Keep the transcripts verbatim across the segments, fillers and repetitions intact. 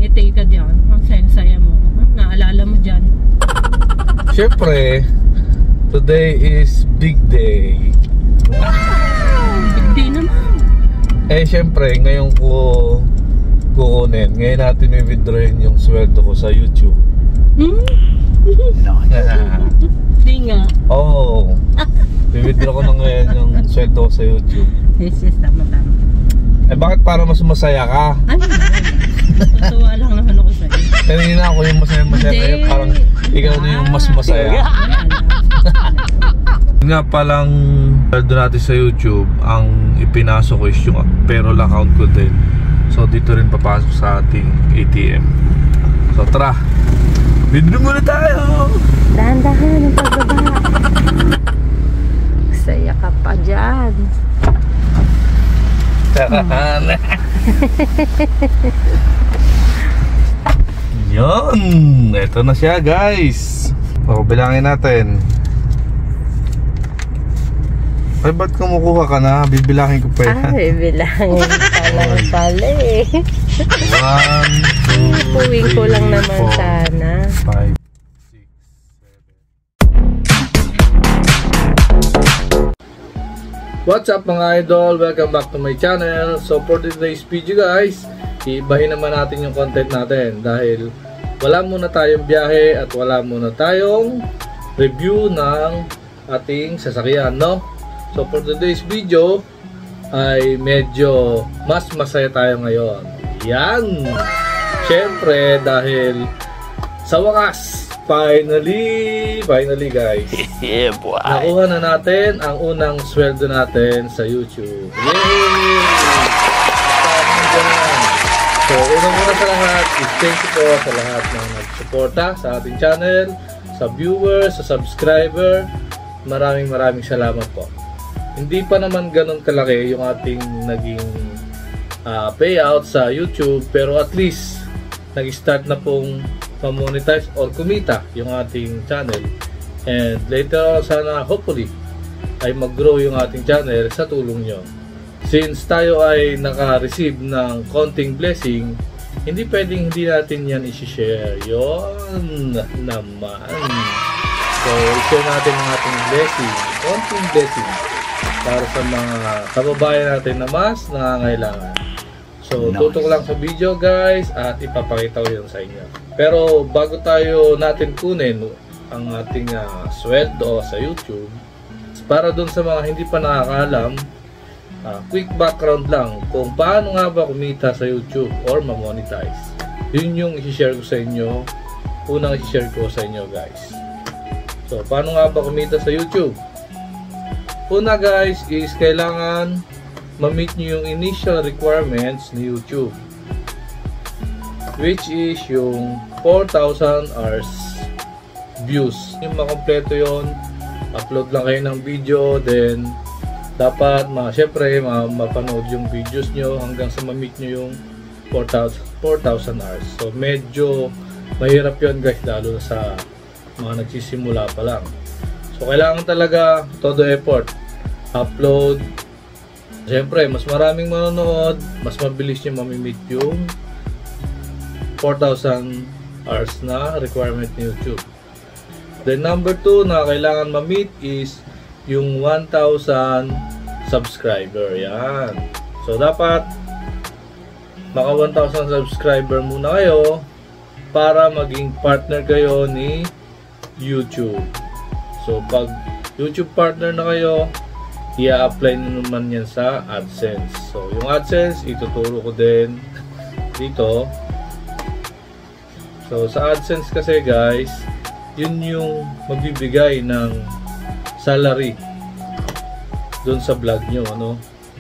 ngiti ka dyan. Ang saya-saya mo. Naalala mo dyan. Siyempre, today is big day. Big day naman. Eh siyempre, ngayon ko kukunin. Ngayon natin i-withdrawin yung sweldo ko sa YouTube. Hmm? Hindi nga. Oo. Oh, i-withdraw ko na ngayon yung sweldo ko sa YouTube. Yes, yes, tama-tama. Eh bakit para mas masaya ka? Ay, natutuwa lang naman ako sa'yo. Kanina ako yung masaya-masaya kayo. Parang ikaw na yung mas masaya. Nga palang sweldo natin sa YouTube, ang ipinasok ko is yung payroll account ko din. So dito rin papasok sa ating A T M. So tara, withdraw muna tayo. Dahan-dahan ang pagbaba. Saya ka pa dyan. Hmm. Yun, eto na siya guys. O, bilangin natin. Ay, ba't kumukuha ka na? Bibilangin ko pa yan. Ah, bibilangin ka lang pala eh. One, two, Puwing ko lang three, naman four, sana. five, six, seven. What's up mga idol? Welcome back to my channel. So for today's video guys, iibahin naman natin yung content natin dahil wala muna tayong biyahe at wala muna tayong review ng ating sasakyan, no? So for today's video ay medyo mas masaya tayo ngayon. Yan! Siyempre dahil sa wakas, finally, finally guys, yeah, boy. Nakuha na natin ang unang sweldo natin sa YouTube. Yay! So unang-una sa lahat is thank you po sa lahat ng nagsuporta sa ating channel, sa viewers, sa subscriber. Maraming maraming salamat po. Hindi pa naman ganun kalaki yung ating naging uh, payout sa YouTube, pero at least nag-start na pong ma-monetize or kumita yung ating channel. And later on, sana hopefully ay mag-grow yung ating channel sa tulong nyo. Since tayo ay naka-receive ng konting blessing, hindi pwedeng hindi natin yan isi-share. Yun naman. So, i-share natin ang ating blessing, konting blessing para sa mga kababayan natin na mas nangangailangan. So, nice. Tutok lang sa video guys at ipapakita ko yun sa inyo. Pero bago tayo natin kunin ang ating uh, sweldo sa YouTube, para dun sa mga hindi pa nakakaalam, uh, quick background lang kung paano nga ba kumita sa YouTube or ma-monetize. Yun yung i-share ko sa inyo, unang i-share ko sa inyo guys. So, paano nga ba kumita sa YouTube? Una guys is kailangan ma-meet nyo yung initial requirements ni YouTube, which is yung four thousand hours views. Yung makompleto yon, upload lang kayo ng video, then dapat ma syempre ma mapanood yung videos nyo hanggang sa ma-meet nyo yung four thousand hours. So medyo mahirap yon guys, lalo sa mga nagsisimula pa lang. So kailangan talaga todo effort, upload. Siyempre mas maraming manonood, mas mabilis nyo mamimit yung four thousand hours na requirement ni YouTube. Then number two na kailangan ma-meet is yung one thousand subscriber. Yan. So dapat maka one thousand subscriber muna kayo para maging partner kayo ni YouTube. So pag YouTube partner na kayo, i-apply na naman yan sa AdSense. So yung AdSense ituturo ko din dito. So sa AdSense kasi guys, yun yung magbibigay ng salary dun sa vlog nyo, ano?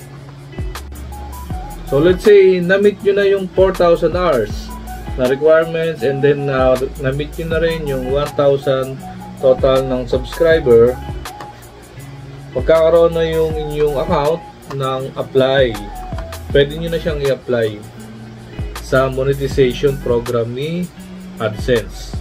So let's say na-meet nyo na yung four thousand hours na requirements, and then uh, na-meet nyo na rin yung one thousand total ng subscriber. Pagkakaroon na yung inyong account ng apply, pwede nyo na siyang i-apply sa monetization program ni AdSense.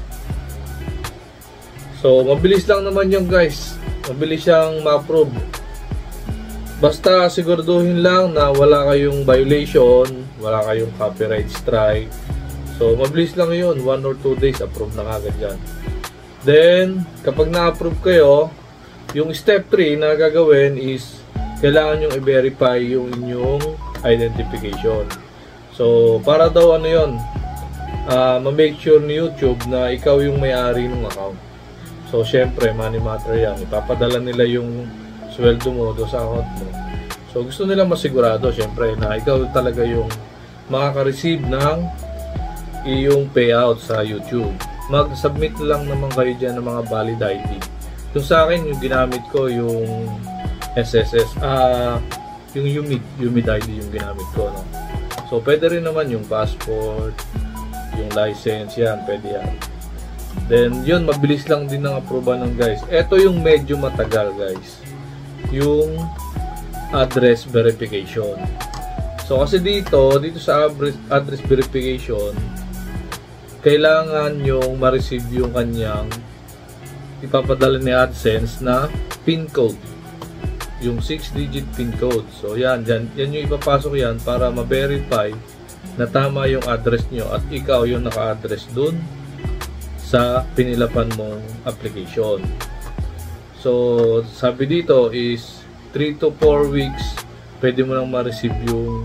So mabilis lang naman yung guys, mabilis siyang ma-approve. Basta siguraduhin lang na wala kayong violation, wala kayong copyright strike. So, mabilis lang yun. one or two days, approve na kagad yan. Then, kapag na-approve kayo, yung step three na gagawin is kailangan yung i-verify yung inyong identification. So, para daw ano yun, uh, ma-make sure ni YouTube na ikaw yung may-ari ng account. So, syempre, money matter yan. Ipapadala nila yung sweldo mo do sa account mo. So, gusto nila masigurado, syempre, na ikaw talaga yung makaka-receive ng iyong payout sa YouTube. Mag-submit lang naman kayo dyan ng mga valid I D. Yung sa akin, yung ginamit ko, yung S S S, ah, uh, yung UMID, UMID I D yung ginamit ko, no? So, pwede rin naman yung passport, yung license, yan, pwede yan. Then, yun, mabilis lang din ang approval ng guys. Ito yung medyo matagal, guys. Yung address verification. So, kasi dito, dito sa address verification, kailangan yung ma-receive yung kanyang ipapadala ni AdSense na PIN code. Yung six digit PIN code. So, yan, yan, yan yung ipapasok yan para ma-verify na tama yung address nyo at ikaw yung naka-address dun sa pinilapan mong application. So, sabi dito is three to four weeks pwede mo nang ma-receive yung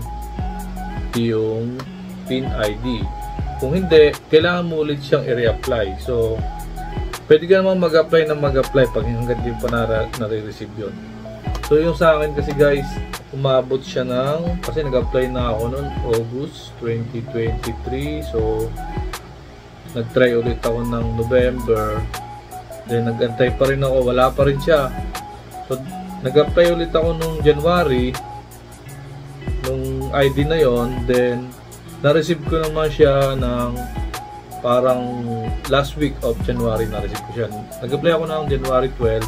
yung PIN I D. Kung hindi, kailangan mo ulit siyang i-reapply. So, pwede ka naman mag-apply na mag-apply pag hanggang di pa nare-receive yun. So, yung sa akin kasi guys, umabot siya ng, kasi nag-apply na ako noon August twenty twenty-three. So, nag-try ulit ako ng November. Then, nag-antay pa rin ako. Wala pa rin siya. So, nag-apply ulit ako nung January. Nung I D na yon. Then, na-receive ko naman siya ng parang last week of January na-receive ko siya. Nag-apply ako ng January twelve.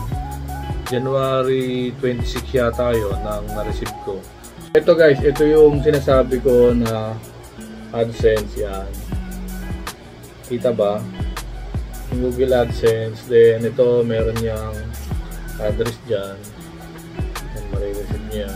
January twenty-six yata yun nang na-receive ko. Ito guys, ito yung sinasabi ko na AdSense yan. Kita ba? Yung Google AdSense. Then ito meron niyang address dyan. And marireceive niya.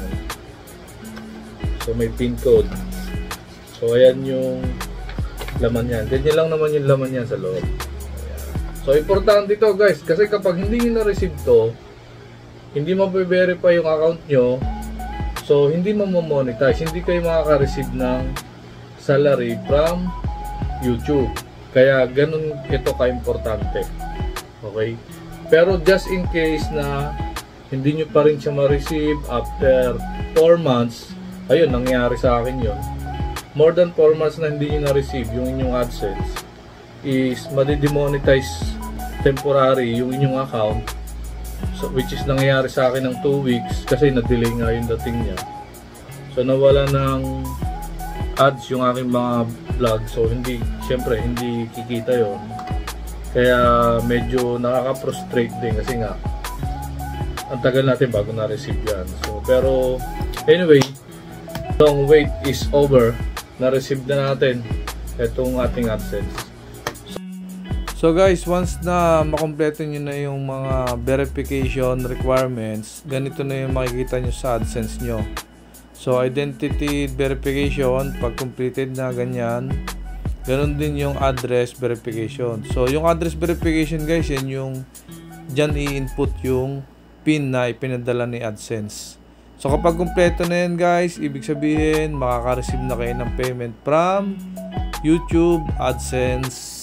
So may PIN code. So ayan yung laman yan. Ganyan lang naman yung laman yan sa loob. Ayan. So importante ito guys. Kasi kapag hindi nyo na-receive to, hindi ma-verify yung account nyo, so hindi ma-monetize, hindi kayo makaka-receive ng salary from YouTube. Kaya ganun ito ka-importante. Okay? Pero just in case na hindi nyo pa rin siya ma-receive after four months, ayun, nangyari sa akin yun. More than four months na hindi nyo na-receive yung inyong AdSense, is madi-demonetize temporary yung inyong account. So, which is nangyayari sa akin ng two weeks kasi na-delay nga yung dating niya. So, nawala ng ads yung aking mga vlog. So, hindi, syempre, hindi kikita yon. Kaya, medyo nakaka-frustrate din kasi nga, ang tagal natin bago na-receive yan. So, pero, anyway, long wait is over. Na-receive na natin itong ating AdSense. So guys, once na makompleto nyo na yung mga verification requirements, ganito na yung makikita nyo sa AdSense nyo. So identity verification, pag completed na ganyan, ganun din yung address verification. So yung address verification guys, yan yung dyan i-input yung PIN na ipinadala ni AdSense. So kapag kompleto na yan guys, ibig sabihin makaka-receive na kayo ng payment from YouTube AdSense.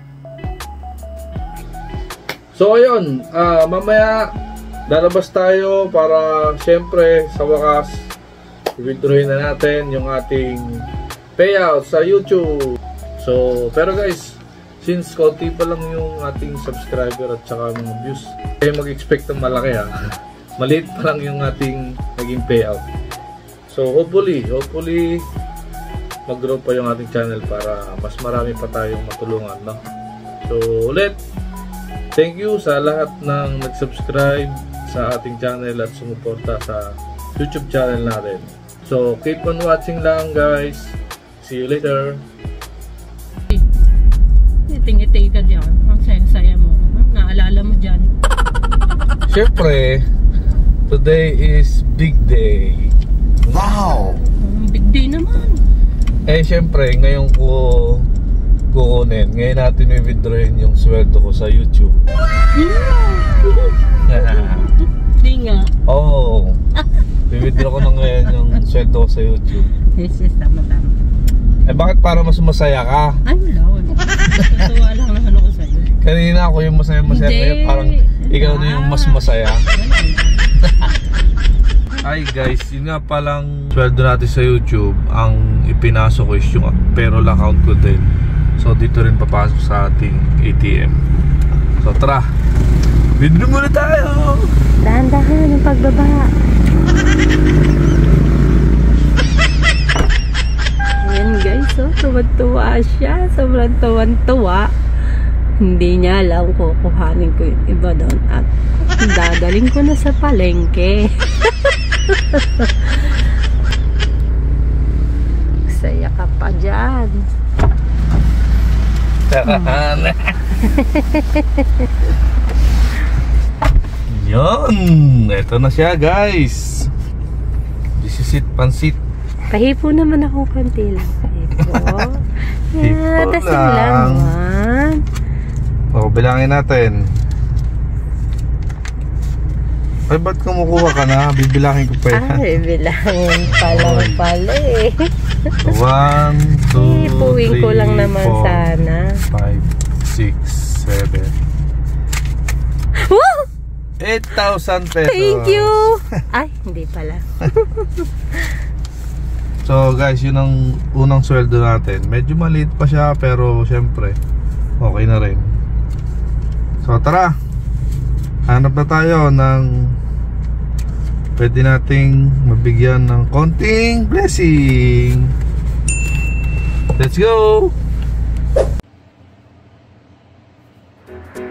So ayun, uh, mamaya lalabas tayo para syempre sa wakas i-withdrawin na natin yung ating payout sa YouTube. So pero guys, since konti pa lang yung ating subscriber at saka mga views, eh mag-expect ng malaki ha. Maliit pa lang yung ating naging payout. So hopefully, hopefully mag-grow pa yung ating channel para mas marami pa tayong matulungan, no? So ulit, thank you sa lahat ng nag-subscribe sa ating channel at sumuporta sa YouTube channel natin. So, keep on watching lang guys. See you later. Ngiti-ngiti ka dyan. Ang saya mo. Naalala mo dyan. Siyempre, today is big day. Wow! Big day naman. Eh, siyempre, ngayon ko kukunin. Ngayon natin may withdrawin yung sweldo ko sa YouTube. Hindi nga. Oo. Oh, i-withdraw ko na ngayon yung sweldo ko sa YouTube. Yes, yes, tama, tama. Eh bakit para mas masaya ka? Ay, wala, wala. Natuwa lang naman ako sa'yo. Kanina ako yung masaya-masaya. Hindi. Ngayon parang ikaw na yung mas masaya. Hi guys, yun nga palang sweldo natin sa YouTube. Ang ipinasok ko is yung payroll account ko din. So dito rin papasok sa ating A T M. So tara, withdraw muna tayo. Dahan-dahan yung pagbaba. Ayan guys, oh, tuwan-tuwa siya. Sobrang tuwan-tuwa. Hindi niya alam kukuhanin ko yung iba doon at dadaling ko na sa palengke. Saya ka pa dyan. Hmm. Yun, eto na siya guys. This is it, pansit. Pahipo naman ako konti lang. Pahipo. Yeah, Hipo tasing lang. lang. One. O, bilangin natin. Ay, ba't kumukuha ka na? Bibilangin ko pa yan. Ay, bilangin pa lang Oy. pala eh. One, two, Hipuin three, ko lang naman four, sana. five, six, seven, Woo! eight thousand pesos. Thank you! Ay, hindi pala. So guys, yun ang unang sweldo natin. Medyo maliit pa siya pero syempre okay na rin. So tara, hanap na tayo ng pwede nating mabigyan ng konting blessing. Let's go!